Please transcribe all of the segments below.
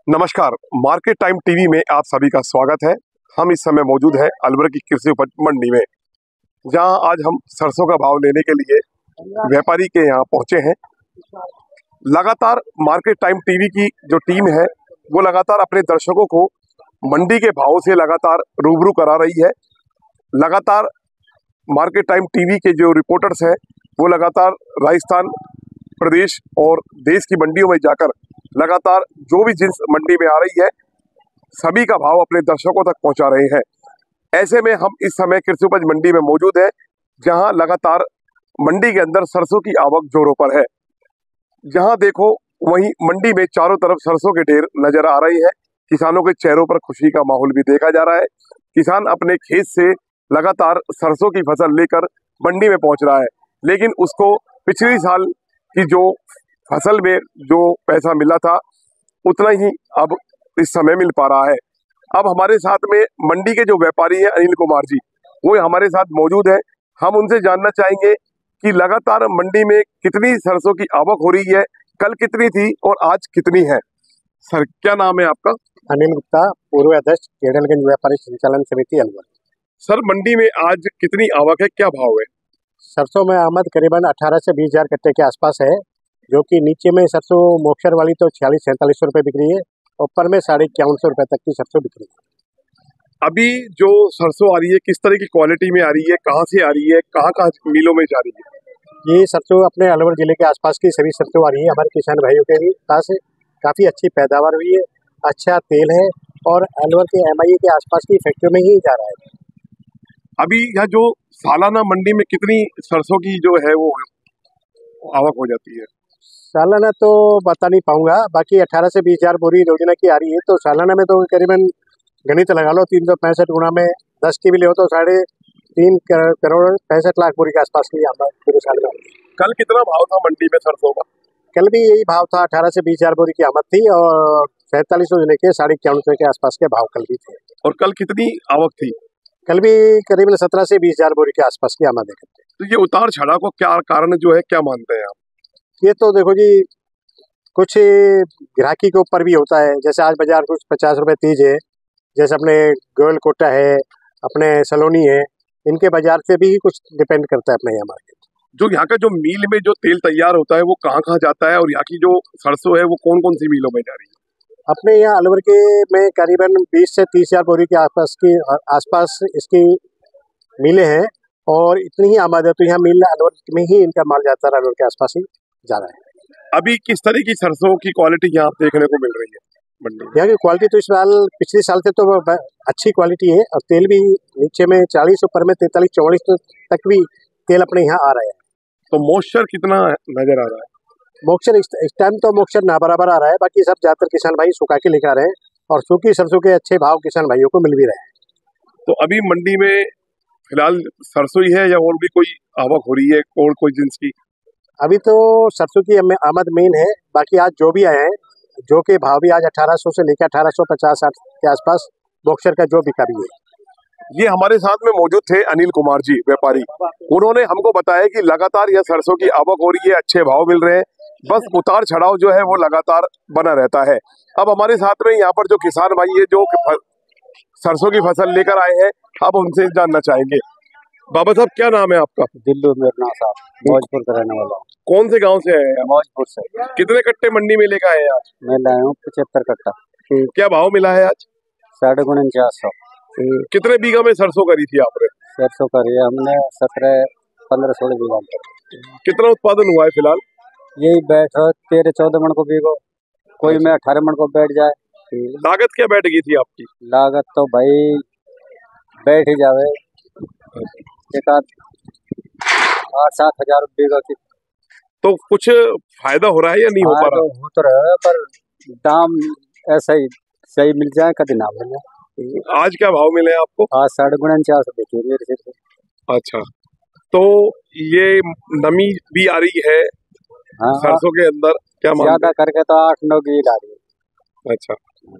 नमस्कार, market time TV में आप सभी का स्वागत है। हम इस समय मौजूद हैं अलवर की कृषि उपज मंडी में, जहां आज हम सरसों का भाव लेने के लिए व्यापारी के यहां पहुंचे हैं। लगातार मार्केट टाइम टीवी की जो टीम है वो लगातार अपने दर्शकों को मंडी के भावों से लगातार रूबरू करा रही है। लगातार मार्केट टाइम टीवी के जो रिपोर्टर्स हैं वो लगातार राजस्थान प्रदेश और देश की मंडियों में जाकर लगातार जो भी जिन्स मंडी में आ रही है सभी का भाव अपने दर्शकों तक पहुंचा रहे हैं। ऐसे में हम इस समय कृषि उपज मंडी में मौजूद है, जहां लगातार मंडी के अंदर सरसों की आवक जोरों पर है। जहां देखो वहीं मंडी में चारों तरफ सरसों के ढेर नजर आ रहे हैं। किसानों के चेहरों पर खुशी का माहौल भी देखा जा रहा है। किसान अपने खेत से लगातार सरसों की फसल लेकर मंडी में पहुंच रहा है, लेकिन उसको पिछले साल की जो फसल में जो पैसा मिला था उतना ही अब इस समय मिल पा रहा है। अब हमारे साथ में मंडी के जो व्यापारी हैं अनिल कुमार जी, वो हमारे साथ मौजूद है। हम उनसे जानना चाहेंगे कि लगातार मंडी में कितनी सरसों की आवक हो रही है, कल कितनी थी और आज कितनी है। सर, क्या नाम है आपका? अनिल गुप्ता, पूर्व अध्यक्ष केडलगंज व्यापारी संचालन समिति अलवर। सर, मंडी में आज कितनी आवक है, क्या भाव है? सरसों में आमद करीबन 18 से 20 हजार कट्टे के आसपास है, जो कि नीचे में सरसों मोक्सर वाली तो 46-47 रुपये बिक रही है, ऊपर में 5150 रुपये तक की सरसों बिक रही है। अभी जो सरसों आ रही है किस तरह की क्वालिटी में आ रही है, कहाँ से आ रही है, कहाँ मिलों में जा रही है? ये सरसों अपने अलवर जिले के आसपास की सभी सरसों आ रही है। हमारे किसान भाइयों के भी पास काफ़ी अच्छी पैदावार हुई है, अच्छा तेल है और अलवर के MIA के आसपास की फैक्ट्री में ही जा रहा है। अभी यह जो सालाना मंडी में कितनी सरसों की जो है वो आवक हो जाती है? सालाना तो बता नहीं पाऊंगा, बाकी 18 से 20 हजार बोरी रोजाना की आ रही है, तो सालाना में तो करीबन गणित लगा लो 365 गुना में 10 की भी ले हो तो 3.5 करोड़ 65 लाख बोरी के आसपास की आमद पूरे साल में। कल कितना भाव था मंडी में सरसों का? कल भी यही भाव था, 18 से 20 हजार बोरी की आमद थी और 4700 से लेके 5150 के आसपास के भाव कल भी थे। और कल कितनी आवक थी? कल भी करीबन 17 से 20 हजार बोरी के आसपास की आमद है। तो ये उतार चढ़ाव को क्या कारण जो है, क्या मानते हैं आप? ये तो देखो जी, कुछ ग्राहकी के ऊपर भी होता है। जैसे आज बाजार कुछ 50 रुपये तेज है, जैसे अपने गोयल कोटा है, अपने सलोनी है, इनके बाजार से भी कुछ डिपेंड करता है अपने यहाँ मार्केट। जो यहाँ का जो मील में जो तेल तैयार होता है वो कहाँ कहाँ जाता है, और यहाँ की जो सरसों है वो कौन कौन सी मीलों में जा रही है? अपने यहाँ अलवर के में करीबन 20 से 30 हजार बोरी के आसपास इसकी मिलें हैं और इतनी ही आमद है, तो यहाँ मिल अलवर में ही इनका माल जाता है, अलवर के आसपास ही जा रहा है। अभी किस तरह की सरसों की क्वालिटी यहाँ देखने को मिल रही है मंडी में? यहाँ की क्वालिटी तो इस साल पिछले साल से तो अच्छी क्वालिटी है और तेल भी नीचे में 40, ऊपर में 43-44 तक भी तेल अपने यहाँ आ रहा है। तो मॉइस्चर कितना नजर आ रहा है? मॉइस्चर इस टाइम तो मॉइस्चर ना बराबर आ रहा है, बाकी सब ज्यादातर किसान भाई सुखा के लेकर आ रहे हैं और सूखी सरसों के अच्छे भाव किसान भाइयों को मिल भी रहे हैं। तो अभी मंडी में फिलहाल सरसों ही है या और भी कोई आवक हो रही है और कोई जिन्स की? अभी तो सरसों की आमद मेन है, बाकी आज जो भी आए हैं, जो के भाव भी आज 1800 से लेकर 1850-60 के आसपास बॉक्सर का जो बिका भी है। ये हमारे साथ में मौजूद थे अनिल कुमार जी, व्यापारी। उन्होंने हमको बताया कि लगातार यह सरसों की आवक हो रही है, अच्छे भाव मिल रहे हैं, बस उतार चढ़ाव जो है वो लगातार बना रहता है। अब हमारे साथ में यहाँ पर जो किसान भाई है जो सरसों की फसल लेकर आए हैं, अब उनसे जानना चाहेंगे। बाबा साहब, क्या नाम है आपका? दिल्लू मेरना साहब, मौजपुर का रहने वाला हूँ। कौन से गांव से आए हैं? मौजपुर से। कितने कट्टे मंडी में लेकर आए हैं आज? मैं लाया हूँ 75 कट्टा। क्या भाव मिला है आज? 450। कितने बीघा में सरसों करी थी आपने? सरसों करी हमने 15-16 बीघा। कितना उत्पादन हुआ है फिलहाल? यही बैठ 13-14 मन को बीघो, कोई में 18 मन को बैठ जाए। लागत क्या बैठ गई थी आपकी? लागत तो भाई बैठ ही जावे, एक 8-7 हजार बीघा की। तो कुछ फायदा हो रहा है या नहीं हो पा रहा? हो तो रहा है, पर दाम ऐसा ही सही मिल जाए, कभी ना मिल जाए। आज क्या भाव मिले आपको? आज 450 रुपये। अच्छा, तो ये नमी भी आ रही है सरसों के अंदर, क्या ज्यादा करके तो 8-9 की आ रही है। अच्छा,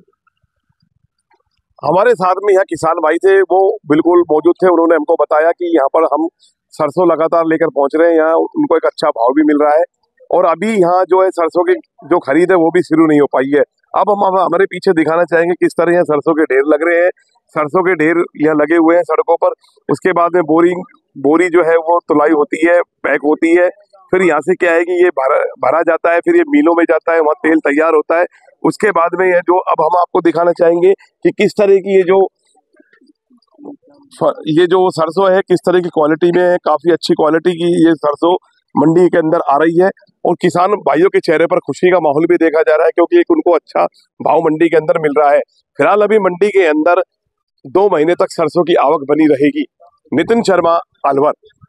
हमारे साथ में यहाँ किसान भाई थे, वो बिल्कुल मौजूद थे। उन्होंने हमको बताया कि यहाँ पर हम सरसों लगातार लेकर पहुंच रहे हैं, यहाँ उनको एक अच्छा भाव भी मिल रहा है और अभी यहाँ जो है सरसों की जो खरीद है वो भी शुरू नहीं हो पाई है। अब हमारे पीछे दिखाना चाहेंगे किस तरह यहाँ सरसों के ढेर लग रहे हैं। सरसों के ढेर यहाँ लगे हुए हैं सड़कों पर। उसके बाद में बोरी जो है वो तुलाई होती है, पैक होती है। फिर यहाँ से क्या है कि ये भरा जाता है, फिर ये मिलों में जाता है, वहाँ तेल तैयार होता है। उसके बाद में अब हम आपको दिखाना चाहेंगे कि किस तरह की ये जो सरसों है किस तरह की क्वालिटी में है। काफी अच्छी क्वालिटी की ये सरसों मंडी के अंदर आ रही है और किसान भाइयों के चेहरे पर खुशी का माहौल भी देखा जा रहा है, क्योंकि एक उनको अच्छा भाव मंडी के अंदर मिल रहा है। फिलहाल अभी मंडी के अंदर 2 महीने तक सरसों की आवक बनी रहेगी। नितिन शर्मा, अलवर।